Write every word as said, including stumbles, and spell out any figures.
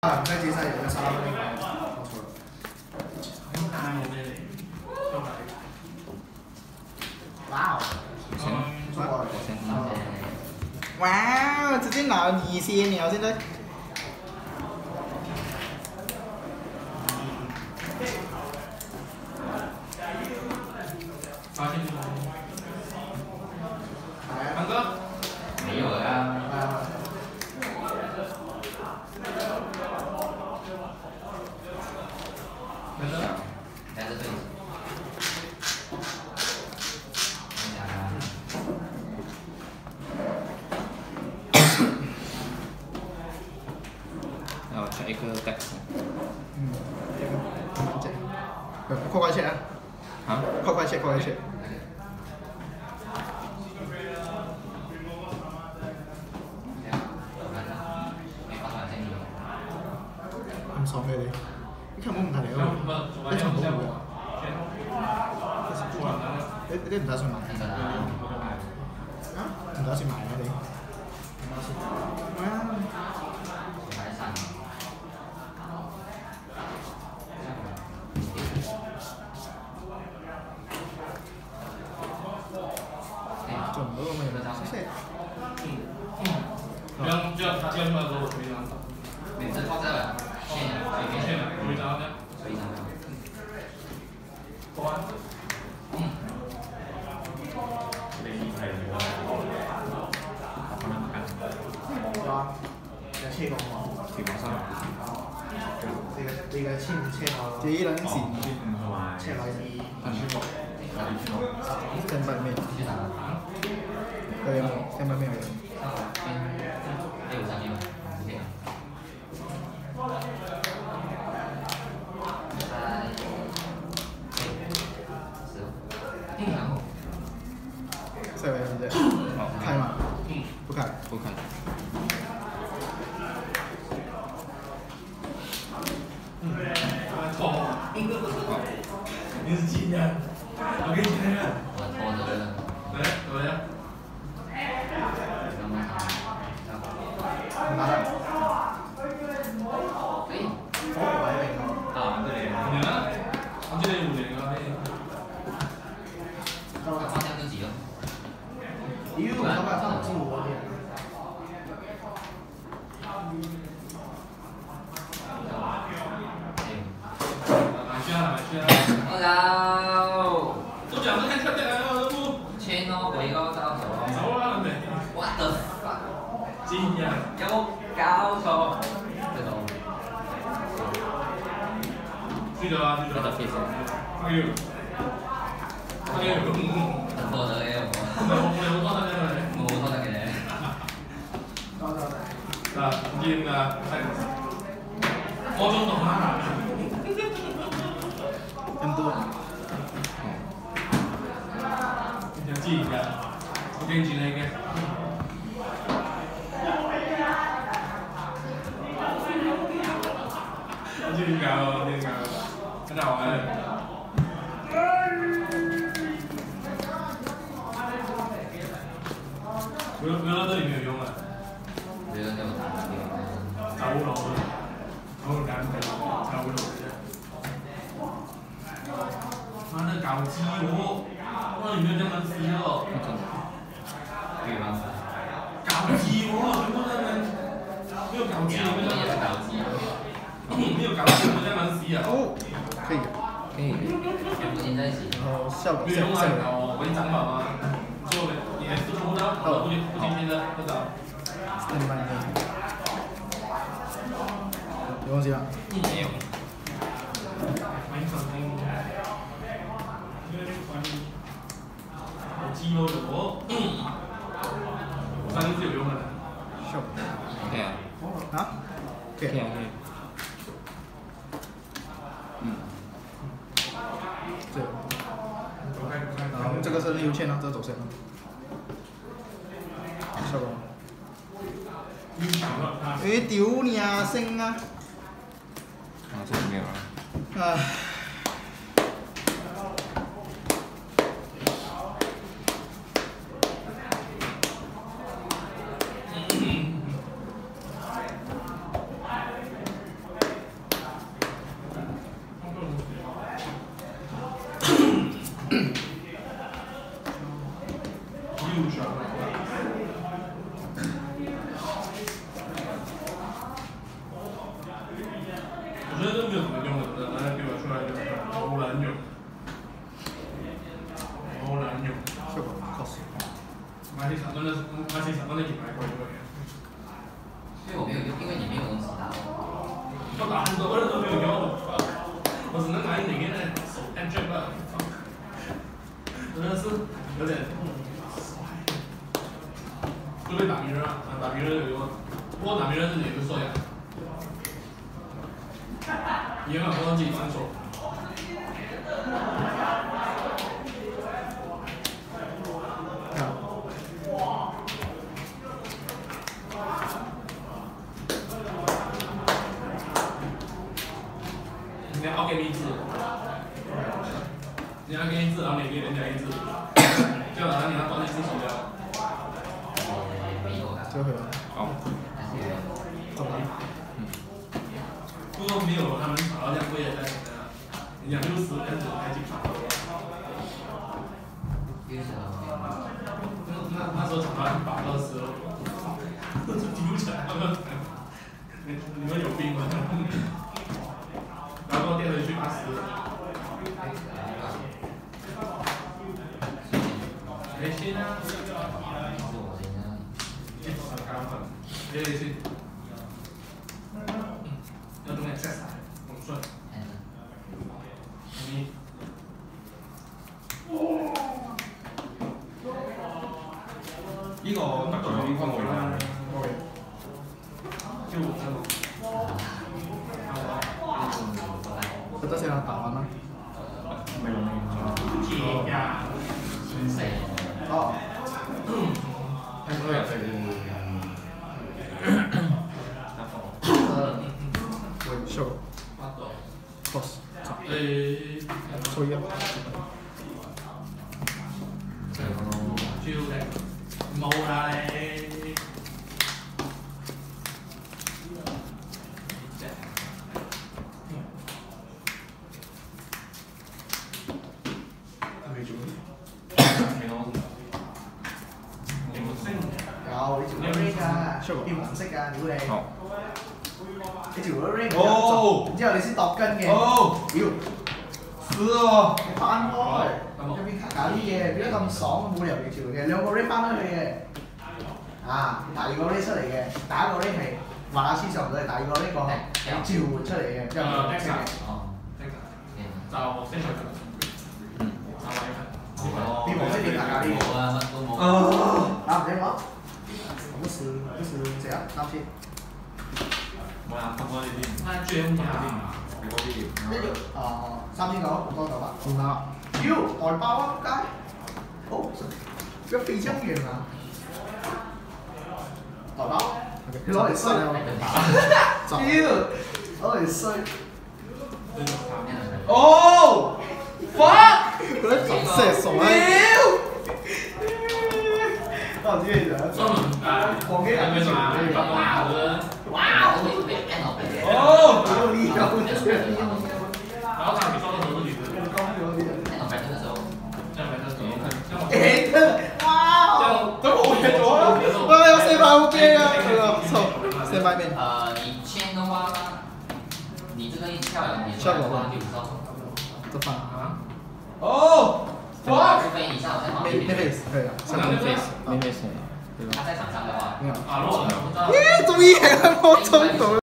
啊，在街上有个沙拉面，我错了。哇哦！我先，哇，直接拿二先了，现在。 发现吗？堂哥，没有呀。没得，来这里。 然后下一个 deck。 嗯，快快切啊！ 啊？ 快快切，快快切。唔爽嘅你，你看冇問題嚟喎，一場冇嘅。你你唔打算買？啊？唔打算買啊你？唔打算。啊！做唔到咁嘅嘢，謝謝。嗯嗯。這樣這樣這樣的時候我可以拿走。每次放在了，線了，隨便線了，可以拿的。隨意拿的。關。嗯。你係我可能唔緊。哇！有車過我。條馬山。你嘅你嘅車唔車我？這兩時。車來啲。真不面。有有冇？真不面有。有啥地方？塞维是这样，好开吗？嗯，不开， 不开。 嗯，好，你是几年？我给你看看。我拖着的。来，怎么样？ 拿的。 可以。 哦，我还没。 啊，对，你呢？我记得有两个。放下自己了。因为我老板放进我点。Hello。都講得太特別啦，都。千咯，鬼高招手。走啦，你。What the fuck？竟然有搞錯。這種。記得啊，記得。記得。哎呦。哎呦。拖得嘅我。冇冇拖得嘅你。冇拖得嘅。嗱，見啊，係。我中毒啦。 咁多。你知㗎？我驚住你嘅。我知點解喎？點解？很好玩。围围到这里没有用啊。围到这我打不了。打五楼，我干不了，打五楼去。妈的搞基哦！哇，你没有这样子哦。对吧？搞基哦，全部在那。没有搞基，没有搞基。没有搞基，我在那死啊。哦，可以。可以。全部连在一起。然后效果效果。哦，我给你长毛啊。做的。不出的，不不不今天的不找。那你帮你看。有东西吗？没有。有鸡肉有。三明治有用的。是。可以啊。啊？可以可以。嗯。对。然后这个是六千啊，这个走线了。效果。誒屌你啊星啊！ 啊，這個沒有啊。 唉。 六十。我觉得这没有什么用的，拿来给我出来就是好难用，好难用。 是吧？靠死！ 马戏场真的是，马戏场真的挺买贵的。 因为我没有用，因为你没有东西打。 我打很多人都没有用，我只能拿你那个手按键吧，真的是有点。除非打鸣人啊，打鸣人有用，不过打鸣人自己也是说呀。也很多自己反手。你要给你一字，你要给一字，然后你给人家一字，就好像你要帮你自己的。 这回好。 怎么？ 不过没有他们炒到这样贵的价钱的，两六十开始还挺少的。那那时候炒到一百二十，都是丢起来了。你你们有病吗？然后垫回去八十。没信啊。对对对。要中间再撒，ผมช่วยอันนี้呢個得罪呢方面啦，就我真係。 覺得先打完啦。 ไม่ลง解呀。 哦。 ให้เขาอยากไปดู show cross 誒， 吹一。 超靚，冇啦你。 未做。 未攞。 明星。 有，你做咗 ring 㗎，變黃色㗎，屌你！ 好。 你做咗 ring，然之後你先度筋嘅。屌！ 是哦。 你翻開，入邊搞啲嘢，變得咁爽，冇理由要條嘅，兩個 ring 翻返去嘅。啊，第二個 ring 出嚟嘅，第一個 ring 係畫下黐上唔到，第二個 ring 個係召喚出嚟嘅，之後就 X 嘅。 哦。 就先去。嗯。 變黃色變大搞啲嘢。 冇啊，乜都冇。 啊，唔使講。不是不是這樣，啱先。 冇啊，咁我呢啲。 啊，轉下。 你嗰啲。 呢個啊三千九，好多九百。唔啦。妖，代包啊，仆街！好，一飛槍完啊！代包。佢攞嚟衰啊！屌，攞嚟衰。哦 ，fuck！ 嗰啲白色傻屌！我唔知你想。 專門誒， 黃機人嘅嘛， 發個牙嘅。 哇！ 哦， 屌呢個。 然後他比說的時候是女的。 誒，哇！ 都冇嘢做啊！喂，有四百好驚啊！佢話錯，四百面。 呃，你签的话，你这个一跳，你出来的话就知道。 得翻啊！ 哦， 哇！除非你像我在旁没边， 没 face 可以啊，上面 face 没 face 对吧？ 他在场上的话， 没有。 啊，如果耶，終於係香港中到。